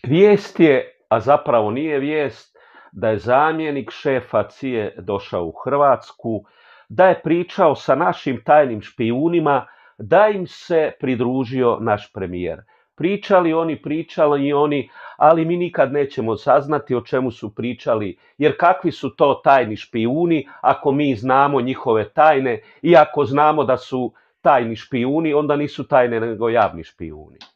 Vijest je, a zapravo nije vijest, da je zamjenik šefa CIA-e došao u Hrvatsku, da je pričao sa našim tajnim špijunima, da im se pridružio naš premijer. Pričali oni, ali mi nikad nećemo saznati o čemu su pričali, jer kakvi su to tajni špijuni ako mi znamo njihove tajne i ako znamo da su tajni špijuni, onda nisu tajne nego javni špijuni.